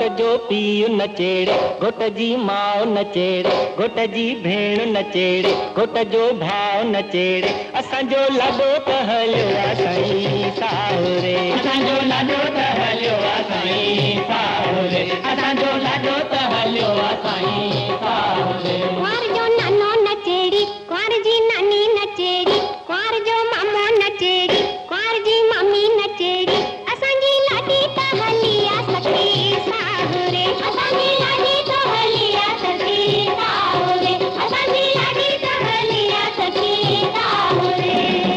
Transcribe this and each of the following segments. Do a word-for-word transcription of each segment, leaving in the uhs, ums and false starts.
जो पीउ नचेड़े, घोट जी माउ नचेड़े, घोट जी भेण नचेड़े, घोट जो भाउ नचेड़े, असांजो लाॾो त हलियो आ साईं साहुरे, असांजो लाॾो त हलियो आ साईं साहुरे, असांजो लाॾो त हलियो आ साईं साहुरे। कुंवर जो नानो नचेड़ी, कुंवर जी नानी नचेड़ी, कुंवर जो मामो नचेड़ी, कुंवर जी मम्मी नचेड़ी, असांजी लाॾी त हली आ सखी साहुरे, असांजी लाॾी त हली आ सखी साहुरे, असांजी लाॾी त हली आ सखी साहुरे।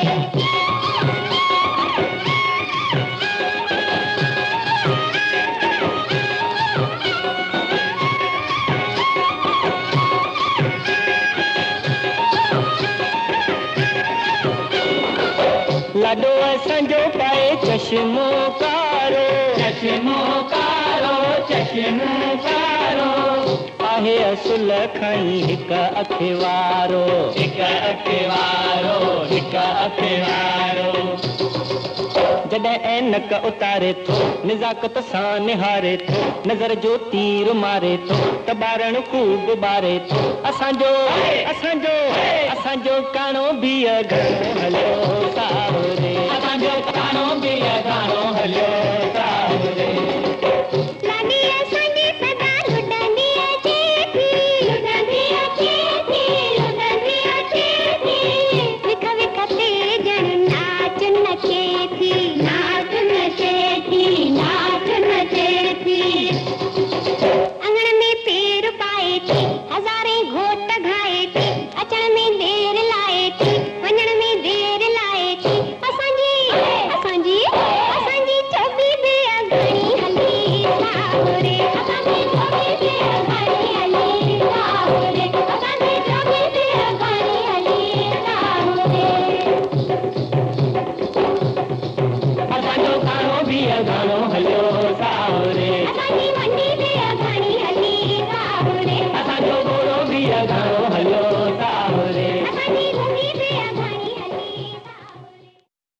लाॾो असांजो पाए चश्मो कारो, चश्मो कारो, चश्मो कारो, आहे असुल खणी हिक अखि वारो, हिक अखि वारो, हिक अखि वारो। जॾहिं ऐनक उतारे थो निज़ाकत सां निहारे थो, नज़र जो तीर मारे थो त ॿारनि खूब ॿारे थो, असांजो असांजो असांजो काणो बि घणो हलियो साहुरे, असांजो